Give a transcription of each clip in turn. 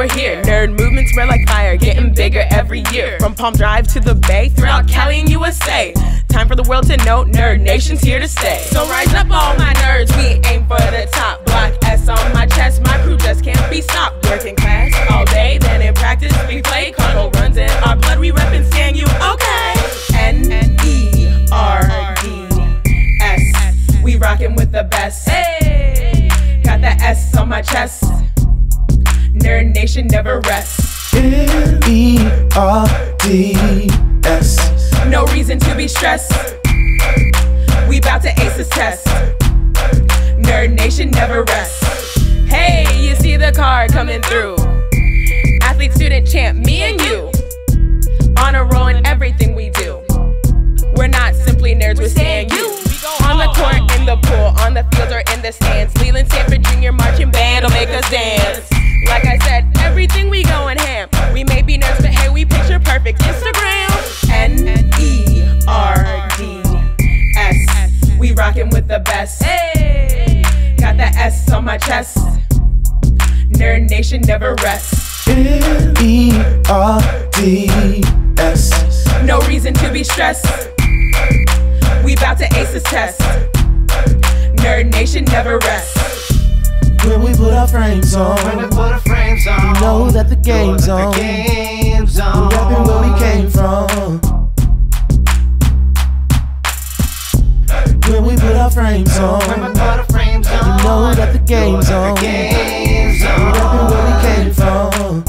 we're here. Nerd movements spread like fire, getting bigger every year. From Palm Drive to the Bay, throughout Cali and USA. Time for the world to know, Nerd Nation's here to stay. So rise up all my nerds, we aim for the top. Block S on my chest, my crew just can't be stopped. Working class all day, then in practice we play. Carnival runs in our blood, we rep and stand you okay. N-E-R-D-S, we rockin' with the best. Hey, got that S on my chest. Nerd Nation never rests. N-E-R-D-S, no reason to be stressed. We bout to ace this test. Nerd Nation never rests. Hey, you see the card coming through. Athlete, student, champ, me and you. On a roll in everything we do. We're not simply nerds, we're staying you. On the court, in the pool, on the field or in the stands. Leland Sanford Jr. marching band will make us dance. Like I said, everything we going ham. We may be nerds, but hey, we picture perfect Instagram. N-E-R-D-S, we rockin' with the best. Hey, got that S on my chest. Nerd Nation never rests. N-E-R-D-S, no reason to be stressed. We bout to ace this test. Nerd Nation never rests. when we put our frames on, you know that the game's on. We're rapping where we came from. When we put our frames on, you know that the game's on. We're rapping where we came from.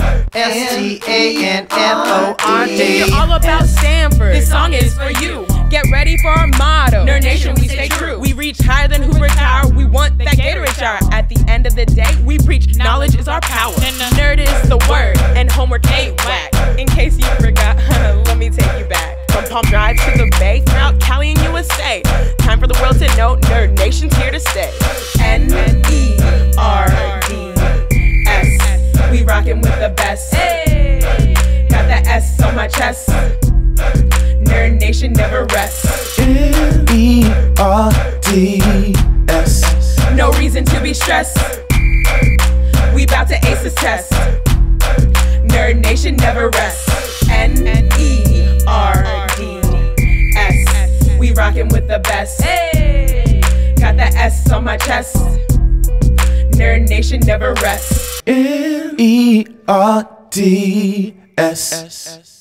S-T-A-N-F-O-R-D. You're all about Stanford. This song is for you. Get ready for our motto. Nerd Nation, we stay true. We reach higher than Hoover Tower. We want that Gatorade shower. At the end of the day, we preach knowledge is our power. Nerd is the word, and homework ain't whack. In case you forgot, let me take you back. From Palm Drive to the Bay, throughout Cali and USA. Time for the world to know, Nerd Nation's here to stay. N-E-R-D-S, we rockin' with the best. Hey, got that S on my chest. Nerd Nation never rests. N-E-R-D-S, no reason to be stressed. We bout to ace this test. Nerd Nation never rests. N-E-R-D-S, we rockin' with the best. Hey, got that S on my chest. Nerd Nation never rests. N-E-R-D-S.